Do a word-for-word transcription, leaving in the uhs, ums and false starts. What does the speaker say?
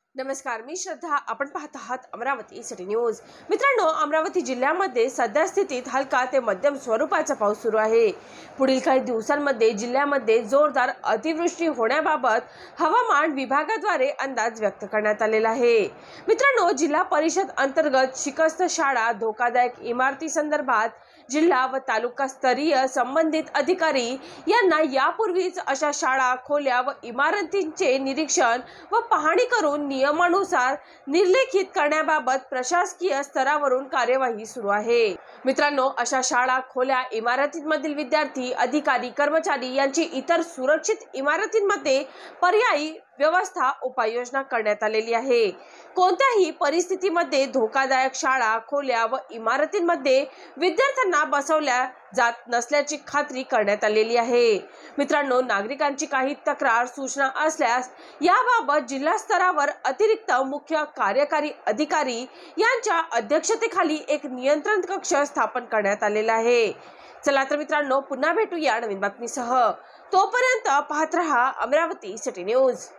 नमस्कार, मी श्रद्धा. आपण पाहत आहात अमरावती सिटी न्यूज. मित्रांनो, अमरावती जिल्ह्यामध्ये सध्या स्थितीत हलका ते मध्यम स्वरूपाचा पाऊस सुरू आहे. पुढील काही दिवसांमध्ये जिल्ह्यामध्ये जोरदार अतिवृष्टी होण्याबाबत हवामान विभागाद्वारे अंदाज व्यक्त करण्यात आलेला आहे. मित्रांनो, जिल्हा परिषद अंतर्गत शिकस्त शाळा, धोकादायक इमारती संदर्भात जिल्हा व तालुका स्तरीय संबंधित अधिकारी यांना यापूर्वीच अशा शाळा, खोल्या व इमारतींचे निरीक्षण व पाहणी करून नियमानुसार निर्लेखित करण्याबाबत प्रशासकीय स्तरावरून कार्यवाही सुरू आहे. मित्रांनो, अशा शाळा, खोल्या, इमारतींमधील विद्यार्थी, अधिकारी, कर्मचारी यांची इतर सुरक्षित इमारतींमध्ये पर्यायी व्यवस्था उपाययोजना करण्यात आलेली आहे. कोणत्याही परिस्थितीमध्ये धोकादायक शाळा, खोल्या व इमारतींमध्ये विद्यार्थ्यांना बसवल्या जात नसल्याची खात्री करण्यात आलेली आहे. मित्रांनो, नागरिकांची काही तक्रार, सूचना असल्यास याबाबत जिल्हा स्तरावर अतिरिक्त मुख्य कार्यकारी अधिकारी यांच्या अध्यक्षतेखाली एक नियंत्रण कक्ष स्थापन करण्यात आलेला आहे. चला तर मित्रांनो, पुन्हा भेटूया नवीन बातमीसह. तोपर्यंत पाहत रहा अमरावती सिटी न्यूज.